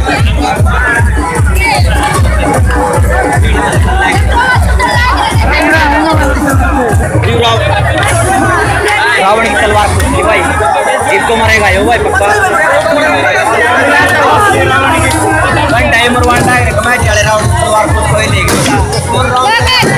रावण की तलवार कुछ भाई, एक तो मरेगा यो भाई पक्का। वन टाइम और वन टाइम मैच चले, रावण की तलवार कुछ कोई नहीं।